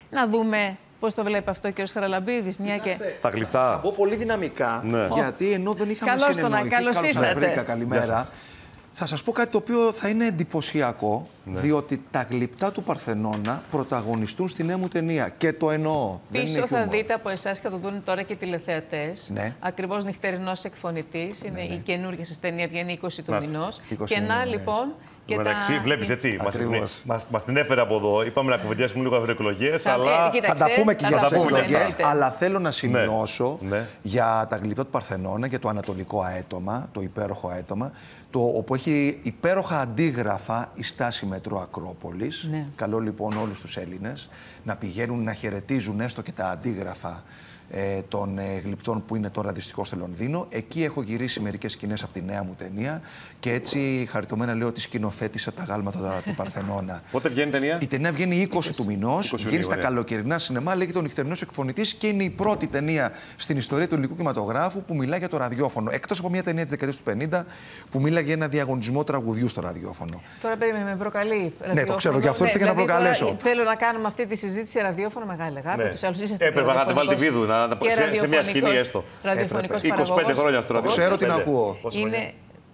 Να δούμε πώς το βλέπει αυτό ο κ. Χαραλαμπίδης. Τα γλυπτά. Θα πω πολύ δυναμικά, γιατί ενώ δεν είχαμε συνεννοηθεί. Καλώς ήρθατε. Καλημέρα. Θα σας πω κάτι το οποίο θα είναι εντυπωσιακό, διότι τα γλυπτά του Παρθενώνα πρωταγωνιστούν στη νέα μου ταινία. Και το εννοώ. Πίσω θα δείτε από εσάς και θα το δουν τώρα και οι τηλεθεατές. Ναι. Ακριβώς νυχτερινός εκφωνητής. Είναι η καινούργια σας ταινία, βγαίνει 20 του μηνός. Και να λοιπόν. Εντάξει, βλέπεις έτσι. Μας την έφερε από εδώ. Είπαμε να κουβεντιάσουμε λίγο ευρωεκλογές, αλλά. Θα τα πούμε και για τις ευρωεκλογές. Αλλά θέλω να σημειώσω για τα γλυπτά του Παρθενώνα, για το ανατολικό αέτωμα, το υπέροχο αέτωμα, όπου έχει υπέροχα αντίγραφα η στάση μετρό Ακρόπολης. Καλό λοιπόν όλους τους Έλληνες να πηγαίνουν να χαιρετίζουν έστω και τα αντίγραφα των γλυπτών που είναι τώρα δυστυχώς στο Λονδίνο. Εκεί έχω γυρίσει μερικές σκηνές από τη νέα μου ταινία και έτσι χαριτωμένα λέω ότι σκηνοθέτησα τα γάλματα του Παρθενώνα. Πότε βγαίνει η ταινία? Η ταινία βγαίνει 20 του μηνός, βγαίνει στα καλοκαιρινά σινεμά, λέγεται Ο Νυχτερινός Εκφωνητής και είναι η πρώτη ταινία στην ιστορία του ελληνικού κινηματογράφου που μιλάει για το ραδιόφωνο. Εκτός από μια ταινία της δεκαετίας του 50 που μιλάει για ένα διαγωνισμό τραγουδιού στο ραδιόφωνο. Τώρα περίμενε, με προκαλεί ραδιόφωνο. Ναι, το ξέρω, γι' αυτό ήρθα να προκαλέσω. Θέλω να κάνουμε αυτή τη συζήτηση ραδιόφωνο μεγάλη αγάπη. Έπρεπε να τη βάλει τη βίδου. Σε μια σκηνή έστω. Ραδιοφωνικός 25 χρόνια στο ραδιόφωνο. Ξέρω την ακούω. Είναι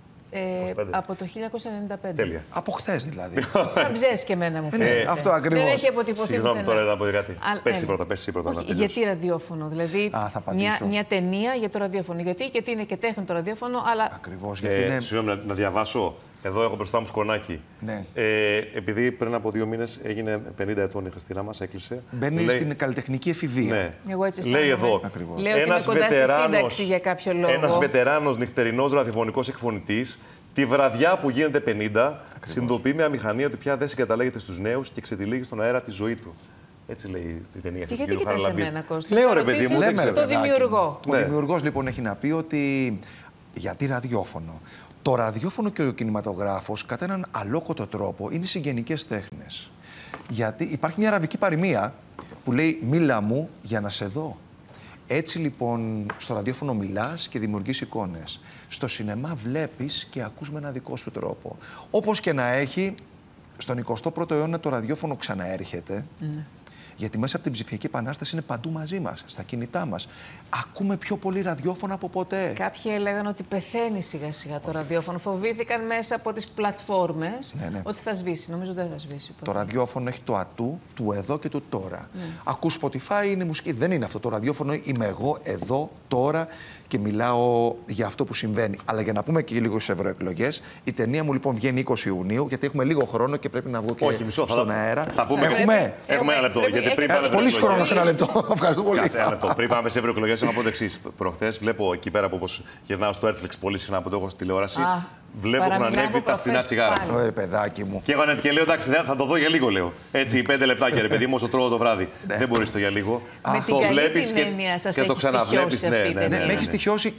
από το 1995. Τέλεια. Από χθες δηλαδή. Σαν ψες και εμένα μου φαίνεται. Αυτό ακριβώς. Δεν έχει αποτυπωθεί. Συγγνώμη τώρα να πω κάτι. Πες πρώτα. Γιατί ραδιόφωνο, δηλαδή μια ταινία για το ραδιόφωνο. Γιατί είναι και τέχνη το ραδιόφωνο, αλλά. Ακριβώς. Συγγνώμη να διαβάσω. Εδώ έχω μπροστά μου σκονάκι. Ναι. Επειδή πριν από 2 μήνες έγινε 50 ετών η Χριστίνα μας, έκλεισε. Μπαίνει στην καλλιτεχνική εφηβεία. Ναι. Εγώ έτσι λέει εδώ. Λέω ένας βετεράνος για κάποιο λόγο. Ένας βετεράνος νυχτερινός ραδιοφωνικός εκφωνητής, τη βραδιά που γίνεται 50, συνειδητοποιεί με αμηχανία ότι πια δεν συγκαταλέγεται στους νέους και ξετυλίγει στον αέρα τη ζωή του. Έτσι λέει η ταινία αυτή. Και γιατί κοιτάς εμένα, Κώστα? Λέω ρε παιδί μου, το δημιουργό. Ο δημιουργός λοιπόν έχει να πει ότι γιατί ραδιόφωνο. Το ραδιόφωνο και ο κινηματογράφος, κατά έναν αλόκοτο τρόπο, είναι συγγενικές τέχνες. Γιατί υπάρχει μια αραβική παροιμία που λέει «Μίλα μου για να σε δω». Έτσι λοιπόν στο ραδιόφωνο μιλάς και δημιουργείς εικόνες. Στο σινεμά βλέπεις και ακούς με ένα δικό σου τρόπο. Όπως και να έχει, στον 21ο αιώνα το ραδιόφωνο ξαναέρχεται. Γιατί μέσα από την ψηφιακή επανάσταση είναι παντού μαζί μας, στα κινητά μας. Ακούμε πιο πολύ ραδιόφωνο από ποτέ. Κάποιοι έλεγαν ότι πεθαίνει σιγά σιγά το ραδιόφωνο. Φοβήθηκαν μέσα από τις πλατφόρμες ότι θα σβήσει. Νομίζω δεν θα σβήσει. Το ραδιόφωνο έχει το ατού του εδώ και του τώρα. Ακούς Spotify, είναι μουσική. Δεν είναι αυτό. Το ραδιόφωνο είμαι εγώ εδώ, τώρα και μιλάω για αυτό που συμβαίνει. Αλλά για να πούμε και λίγο στις ευρωεκλογές, η ταινία μου λοιπόν βγαίνει 20 Ιουνίου, γιατί έχουμε λίγο χρόνο και πρέπει να βγω και στον αέρα. Θα πούμε. Έχουμε ένα λεπτό. Πολύ χρόνο σε ένα λεπτό. Ευχαριστώ πολύ. Κάτσε ένα λεπτό. Πριν πάμε σε ευρωεκλογές, να πω το εξής. Προχθές βλέπω εκεί πέρα που όπως γυρνάω στο Netflix πολύ συχνά που το έχω στη τηλεόραση. Βλέπω να ανέβει τα φθηνά τσιγάρα. Ωραία, παιδάκι μου. Και εγώ ανέβη και λέω: εντάξει, θα το δω για λίγο, λέω. Έτσι, 5 λεπτάκια, ρε παιδί μου, όσο τρώω το βράδυ. Δεν μπορεί το για λίγο. Το βλέπει και το ξαναβλέπει. Ναι, με έχει στοιχειώσει.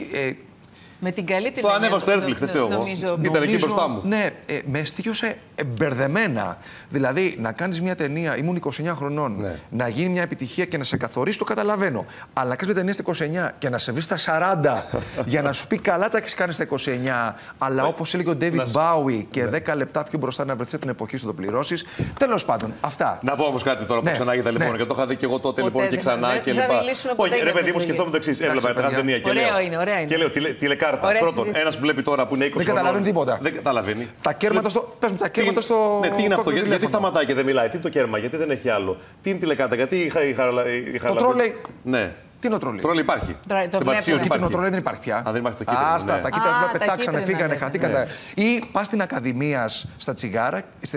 Με την καλή την το ανέβα στο Netflix, δεν φταίω εγώ. Ήταν εκεί μπροστά μου. Ναι, με στοιχείωσε μπερδεμένα. Δηλαδή, να κάνεις μια ταινία, ήμουν 29 χρονών, να γίνει μια επιτυχία και να σε καθορίσει, το καταλαβαίνω. Αλλά να κάνεις μια ταινία στα 29 και να σε βρει στα 40 για να σου πει καλά τα έχεις κάνει στα 29, αλλά όπως έλεγε ο David Bowie και 10 λεπτά πιο μπροστά να βρεθεί την εποχή σου το πληρώσεις. Τέλος πάντων, αυτά. Να πω όμως κάτι τώρα που ξανά για τα λοιπόν. Και το είχα δει και εγώ τότε λοιπόν και ξανά και λοιπά. Όχι, ρε παιδί μου, σκεφτόμουν το εξής. Έβλεπα τα ταινία και λέω τηλεκάρτα. Πρώτον, ένας που βλέπει τώρα που είναι 20 δεν καταλαβαίνει τίποτα. Δεν καταλαβαίνει. Τα κέρματα στο. Πες μου, τα κέρματα στο. Ναι, τι είναι αυτό, γιατί σταματάει και δεν μιλάει, τι είναι το κέρμα, γιατί δεν έχει άλλο. Τι είναι τηλεκάρτα, γιατί η Χαραλαμπίδη. Το τρόλεϊ. Ναι. Τι είναι ο τρόλεϊ? Τρόλεϊ υπάρχει. Στην Πατησίων υπάρχει. Το τρόλεϊ δεν υπάρχει πια. Δεν υπάρχει το κίτρινο. Άστα, τα κίτρινα πετάξανε, φύγανε, χαθήκανε. Ή πα στην Ακαδημία στα τσιγάρα,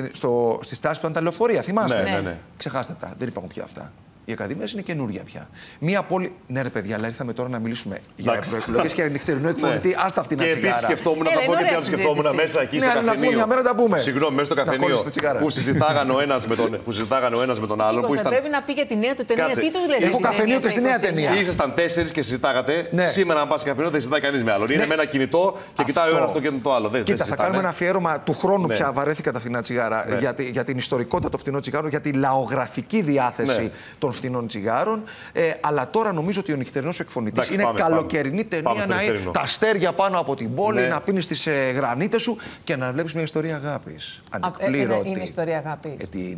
στη στάση που ήταν τα λεωφορεία, θυμάστε? Ναι. Ξεχάστε τα, δεν υπάρχουν πια αυτά. Οι ακαδημίες είναι καινούργια πια. Μία πόλη. Ναι, ρε παιδιά, αλλά ήρθαμε τώρα να μιλήσουμε για ευρωεκλογές και νυχτερινό εκφωνητή. Άστα αυτή να τσιγάρα. Και επίσης σκεφτόμουν, θα πω και τι άλλο σκεφτόμουν μέσα εκεί στο καφενείο. Συγγνώμη, μέσα στο καφενείο που συζητάγανε ο ένας με τον άλλον. Πρέπει να πει για τη νέα του ταινία. Τι του λες? Έχω καφενείο και στη νέα ταινία. Ήσασταν 4 και συζητάγατε. Σήμερα, αν πα καφενείο, δεν συζητάει κανείς με άλλον. Είναι με ένα κινητό και κοιτάει ο ένας το και το άλλο. Κοίτα, θα κάνουμε ένα αφιέρωμα του χρόνου πια. Βαρέθηκα τα φθηνά τσιγάρα για την ιστορικότητα των φθηνών τσιγάρων, για τη λαογραφική διάθεση των φθηνών τσιγάρων. Αλλά τώρα νομίζω ότι ο νυχτερινός εκφωνητής είναι καλοκαιρινή ταινία να είναι τα αστέρια πάνω από την πόλη, να πίνεις τις γρανίτες σου και να βλέπεις μια ιστορία αγάπης. Ανεκπλήρωτη. Είναι ιστορία αγάπης. Τι είναι.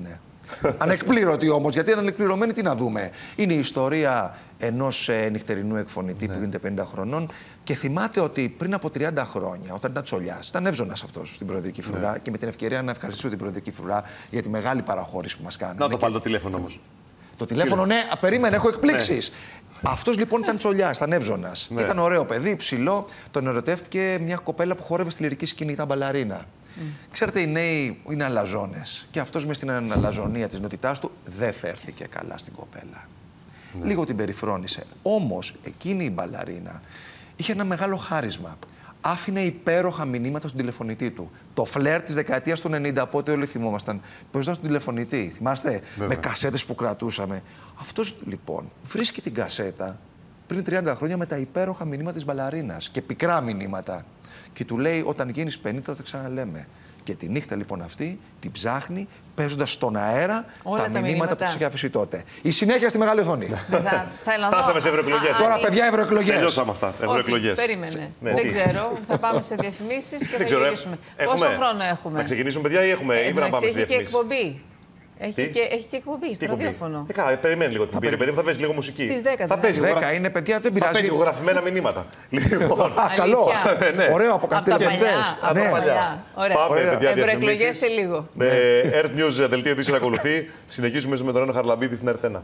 Ανεκπλήρωτη όμως, γιατί ανεκπληρωμένη τι να δούμε. Είναι η ιστορία ενός νυχτερινού εκφωνητή που γίνεται 50 χρονών και θυμάται ότι πριν από 30 χρόνια, όταν ήταν Τσολιάς, ήταν εύζωνας αυτός στην Προεδρική Φρουρά και με την ευκαιρία να ευχαριστήσω την Προεδρική Φρουρά για τη μεγάλη παραχώρηση που μας κάνει. Να το πάλι το τηλέφωνο όμως. Το τηλέφωνο, ναι, περίμενε, έχω εκπλήξεις. Αυτός λοιπόν ήταν Τσολιάς, ήταν εύζωνας. Ήταν ωραίο παιδί, ψηλό. Τον ερωτεύτηκε μια κοπέλα που χόρευε στη λυρική σκηνή, ήταν μπαλαρίνα. Ξέρετε, οι νέοι είναι αλαζόνες. Και αυτός μες στην αλαζονία της νοτιτάς του δεν φέρθηκε καλά στην κοπέλα. Λίγο την περιφρόνησε. Όμως εκείνη η μπαλαρίνα είχε ένα μεγάλο χάρισμα. Άφηνε υπέροχα μηνύματα στον τηλεφωνητή του. Το φλερ της δεκαετίας του 90, πότε όλοι θυμόμασταν. Παίζονταν στον τηλεφωνητή. Θυμάστε, με κασέτες που κρατούσαμε. Αυτός λοιπόν βρίσκει την κασέτα πριν 30 χρόνια με τα υπέροχα μηνύματα της μπαλαρίνας και πικρά μηνύματα. Και του λέει: όταν γίνεις 50, θα τα ξαναλέμε. Και τη νύχτα λοιπόν αυτή την ψάχνει, παίζοντας στον αέρα τα μηνύματα που της είχε αφήσει τότε. Η συνέχεια στη μεγάλη οθόνη. Φτάσαμε σε ευρωεκλογές. Τώρα, παιδιά, ευρωεκλογές. Τελειώσαμε αυτά. Ευρωεκλογές. Περίμενε. Δεν ξέρω. Θα πάμε σε διαφημίσεις και θα γυρίσουμε. Πόσο χρόνο έχουμε? Να ξεκινήσουμε, παιδιά, ή έχουμε? Ή να πάμε σε διαφημίσεις? Έχει και εκπομπή. Έχει και εκπομπή στο ραδιόφωνο. Περιμένει λίγο την εκπομπή. Θα παίζει λίγο μουσική. Στις 10. Θα παίζει 10 είναι, παιδιά, δεν πειράζει. Θα παίζει ηχογραφημένα μηνύματα. Καλό. Ωραίο από καρτελιατζές. Από τα παλιά. Πάμε, παιδιά, ευρωεκλογές σε λίγο. Earth News, δελτίο ειδήσεων ακολουθεί. Συνεχίζουμε με τον Ένα Χαρλαμπίδη στην Ερτένα.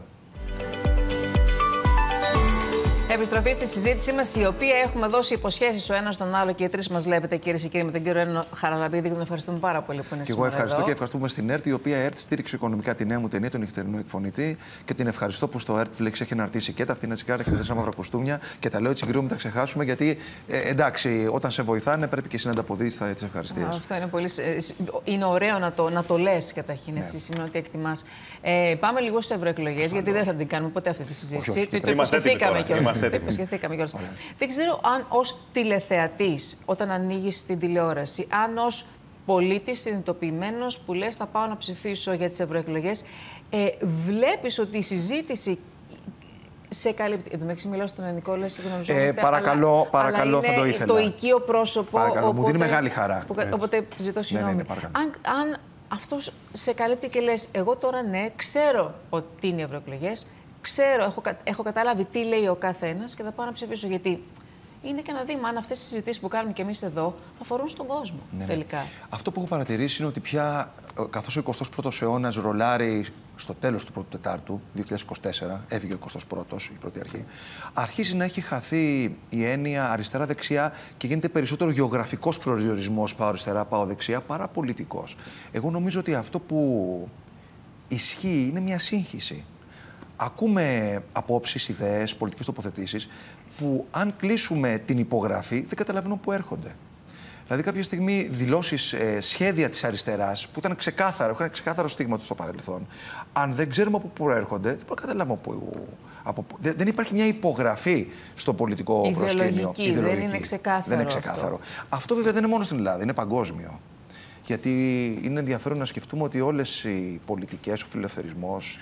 Επιστροφή στη συζήτησή μας, η οποία έχουμε δώσει υποσχέσεις ο ένας στον άλλο και οι τρεις μας βλέπετε, κυρίες και κύριοι, με τον κύριο Ένα Χαραλαμπίδη. Τον ευχαριστούμε πάρα πολύ που είναι σήμερα. Και εγώ ευχαριστώ εδώ. Και ευχαριστούμε στην ΕΡΤ, η οποία ΕΡΤ στήριξε οικονομικά τη νέα μου ταινία, τον νυχτερινό εκφωνητή. Και την ευχαριστώ που στο ΕΡΤ Flix έχει αναρτήσει και τα φτηνά τσιγάρα και τα 4 μαύρα κουστούμια. Και τα λέω έτσι γρήγορα, μην τα ξεχάσουμε, γιατί εντάξει, όταν σε βοηθάνε πρέπει και εσύ να ανταποδείσεις τις ευχαριστίες. Αυτό είναι πολύ. Είναι ωραίο να το λες καταρχήν, εσύ σημαίνει ότι εκτιμάς. Πάμε λίγο στις ευρωεκλογές, γιατί δεν θα την κάνουμε ποτέ αυτή τη συζήτηση. Το υποσχεθήκαμε κιόλας. Δεν ξέρω αν ως τηλεθεατής, όταν ανοίγεις την τηλεόραση, αν ως πολίτης συνειδητοποιημένος που λες θα πάω να ψηφίσω για τις ευρωεκλογές, βλέπεις ότι η συζήτηση σε καλύπτει. Εν τω μεταξύ μιλάω στον Νικόλα, συγγνώμη. Παρακαλώ, θα το ήθελα. Το οικείο πρόσωπο. Παρακαλώ, μου δίνει μεγάλη χαρά. Οπότε ζητώ συγγνώμη. Αν αυτός σε καλύπτει και λες, εγώ τώρα ναι, ξέρω ότι είναι οι ευρωεκλογές. Ξέρω, έχω καταλάβει τι λέει ο καθένας και θα πάω να ψηφίσω. Γιατί είναι και ένα δείγμα αν αυτές τις συζητήσεις που κάνουμε κι εμείς εδώ αφορούν στον κόσμο τελικά. Αυτό που έχω παρατηρήσει είναι ότι πια, καθώς ο 21ος αιώνας ρολάρει στο τέλος του πρώτου τετάρτου, 2024, έφυγε ο 21ος, η πρώτη αρχή, αρχίζει να έχει χαθεί η έννοια αριστερά-δεξιά και γίνεται περισσότερο γεωγραφικός προορισμός, πάω αριστερά, πάω δεξιά, παρά πολιτικός. Εγώ νομίζω ότι αυτό που ισχύει είναι μια σύγχυση. Ακούμε απόψεις, ιδέες, πολιτικές τοποθετήσεις που αν κλείσουμε την υπογραφή δεν καταλαβαίνω πού έρχονται. Δηλαδή κάποια στιγμή δηλώσεις, σχέδια της αριστεράς που ήταν ξεκάθαρο, είχαν ξεκάθαρο στίγμα του στο παρελθόν, αν δεν ξέρουμε από πού προέρχονται, δεν μπορώ να καταλάβω δεν υπάρχει μια υπογραφή στο πολιτικό προσκήνιο. Δεν είναι ξεκάθαρο. Δεν είναι ξεκάθαρο. Αυτό βέβαια δεν είναι μόνο στην Ελλάδα, είναι παγκόσμιο. Γιατί είναι ενδιαφέρον να σκεφτούμε ότι όλες οι πολιτικές, ο φιλελευθερισμός,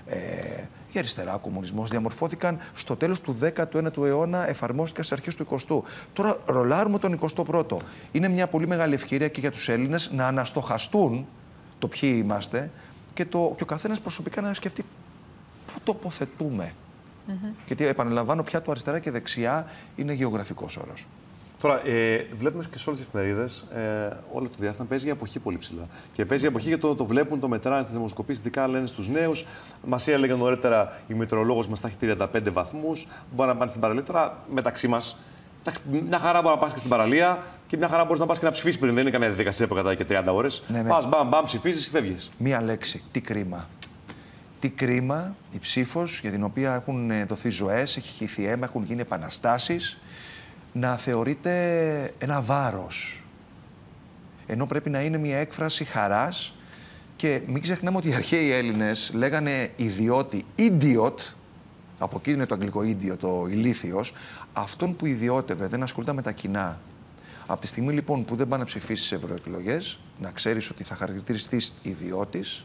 η αριστερά, ο κομμουνισμός διαμορφώθηκαν στο τέλος του 19ου αιώνα, εφαρμόστηκαν στις αρχές του 20ου. Τώρα ρολάρουμε τον 21ο. Είναι μια πολύ μεγάλη ευκαιρία και για τους Έλληνες να αναστοχαστούν το ποιοι είμαστε και ο καθένας προσωπικά να σκεφτεί πού τοποθετούμε. Γιατί επαναλαμβάνω, πια το αριστερά και δεξιά είναι γεωγραφικός όρος. Τώρα, βλέπουμε και σε όλες τις εφημερίδες όλο το διάστημα παίζει η εποχή πολύ ψηλά. Και παίζει η εποχή γιατί το βλέπουν, το μετράνε στις δημοσκοπήσεις, ειδικά λένε στους νέους. Μας έλεγε νωρίτερα η μετεωρολόγος μας θα έχει 35 βαθμούς. Μπορεί να πάνε στην παραλία. Τώρα μεταξύ μας, μια χαρά μπορεί να πας και στην παραλία και μια χαρά μπορεί να πας και να ψηφίσεις πριν. Δεν είναι καμία διαδικασία που κρατάει και 30 ώρες. Πας, μπαμ, ψηφίσεις και φεύγεις. Μία λέξη. Τι κρίμα. Τι κρίμα η ψήφος για την οποία έχουν δοθεί ζωές, έχει χυθεί αίμα, έχουν γίνει επαναστάσεις, να θεωρείται ένα βάρος. Ενώ πρέπει να είναι μια έκφραση χαράς και μην ξεχνάμε ότι οι αρχαίοι Έλληνες λέγανε ιδιώτη, idiot, από εκεί είναι το αγγλικό idiot, το ηλίθιος, αυτόν που ιδιώτευε, δεν ασχολούνται με τα κοινά. Από τη στιγμή λοιπόν που δεν πάει να ψηφίσει σε ευρωεκλογές, να ξέρεις ότι θα χαρακτηριστείς ιδιώτης,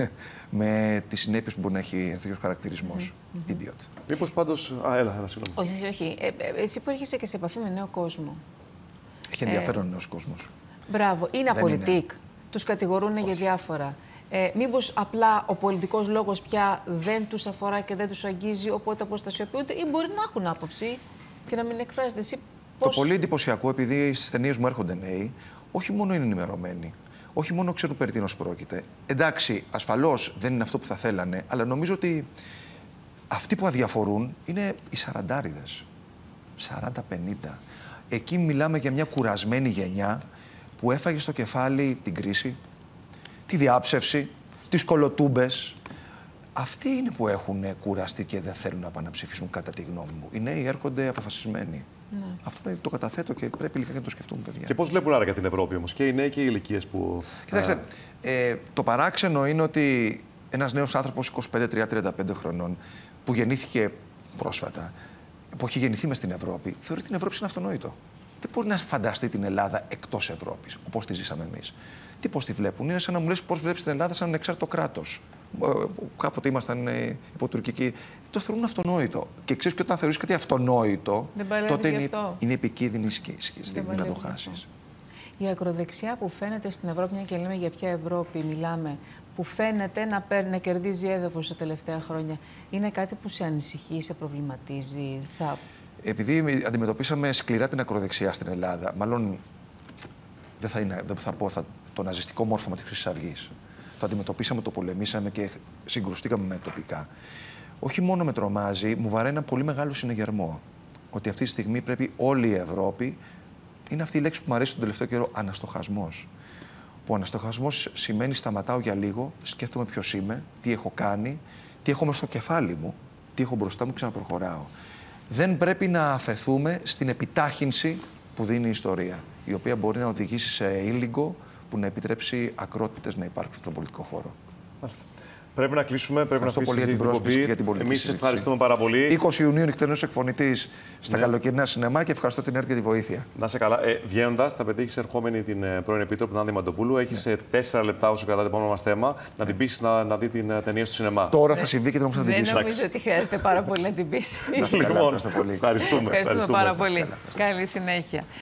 με τις συνέπειες που μπορεί να έχει τέτοιος χαρακτηρισμός. Idiot. Μήπως πάντως. Έλα, συγγνώμη. Όχι. Εσύ που έρχεσαι και σε επαφή με νέο κόσμο. Έχει ενδιαφέρον ο νέος κόσμος. Μπράβο. Είναι απολυτικ. Τους κατηγορούν για διάφορα. Μήπως απλά ο πολιτικός λόγος πια δεν τους αφορά και δεν τους αγγίζει, οπότε αποστασιοποιούνται, ή μπορεί να έχουν άποψη και να μην εκφράζεται. Εσύ πώς... Το πολύ εντυπωσιακό, επειδή στις ταινίες μου έρχονται νέοι, όχι μόνο είναι ενημερωμένοι, όχι μόνο ξέρουν περί τίνος πρόκειται. Εντάξει, ασφαλώς δεν είναι αυτό που θα θέλανε, αλλά νομίζω ότι αυτοί που αδιαφορούν είναι οι σαραντάριδες. 40-50. Εκεί μιλάμε για μια κουρασμένη γενιά που έφαγε στο κεφάλι την κρίση, τη διάψευση, τις κολοτούμπες. Αυτοί είναι που έχουν κουραστεί και δεν θέλουν να πάνε να ψηφίσουν, κατά τη γνώμη μου. Οι νέοι έρχονται αποφασισμένοι. Ναι. Αυτό πρέπει, το καταθέτω και πρέπει λίγα να το σκεφτούμε, παιδιά. Και πώς βλέπουν άρα για την Ευρώπη όμως, και οι νέοι και οι ηλικίες που. Κοιτάξτε, το παράξενο είναι ότι ένας νέος άνθρωπος 25-35 χρονών που γεννήθηκε πρόσφατα, που έχει γεννηθεί μες στην Ευρώπη, θεωρεί την Ευρώπη σαν αυτονόητο. Δεν μπορεί να φανταστεί την Ελλάδα εκτός Ευρώπης, όπως τη ζήσαμε εμείς. Τι πώς τη βλέπουν, είναι σαν να μου λες πώς βλέπεις την Ελλάδα σαν ανεξάρτητο κράτος. Κάποτε ήμασταν υποτουρκικοί. Το θεωρούν αυτονόητο. Και ξέρεις, και όταν θεωρείς κάτι αυτονόητο, τότε είναι επικίνδυνη στιγμή να το χάσεις. Η ακροδεξιά που φαίνεται στην Ευρώπη, μια και λέμε για ποια Ευρώπη μιλάμε, που φαίνεται να κερδίζει έδαφος τα τελευταία χρόνια, είναι κάτι που σε ανησυχεί, σε προβληματίζει? Επειδή αντιμετωπίσαμε σκληρά την ακροδεξιά στην Ελλάδα, μάλλον δεν θα πω το ναζιστικό μόρφωμα της Χρυσής Αυγής. Το αντιμετωπίσαμε, το πολεμήσαμε και συγκρουστήκαμε με τοπικά. Όχι μόνο με τρομάζει, μου βαράει ένα πολύ μεγάλο συνεγερμό. Ότι αυτή τη στιγμή πρέπει όλη η Ευρώπη, είναι αυτή η λέξη που μου αρέσει τον τελευταίο καιρό, αναστοχασμός. Που ο αναστοχασμός σημαίνει σταματάω για λίγο, σκέφτομαι ποιος είμαι, τι έχω κάνει, τι έχω μες στο κεφάλι μου, τι έχω μπροστά μου και ξαναπροχωράω. Δεν πρέπει να αφεθούμε στην επιτάχυνση που δίνει η ιστορία, η οποία μπορεί να οδηγήσει σε ήλιγκο που να επιτρέψει ακρότητες να υπάρξουν στον πολιτικό χώρο. Μάλιστα. Πρέπει να κλείσουμε, πρέπει να πολύ για την πρόσκληση και την πολιτική. Εμείς ευχαριστούμε πάρα πολύ. 20 Ιουνίου νυχτερινός εκφωνητής στα καλοκαιρινά σινεμά και ευχαριστώ την ΕΡΤ για τη βοήθεια. Να σε καλά. Βγαίνοντας, θα πετύχεις ερχόμενη την πρώην Επίτροπο Νάνδη Μαντοπούλου. Έχεις 4 λεπτά όσο κρατά το επόμενο μας θέμα να την πείσει να δει την ταινία στο σινεμά. Τώρα θα συμβεί και δεν θα την πείσει. Δεν νομίζω ότι χρειάζεται πάρα πολύ να την πείσει. Ευχαριστούμε πάρα πολύ. Καλή συνέχεια.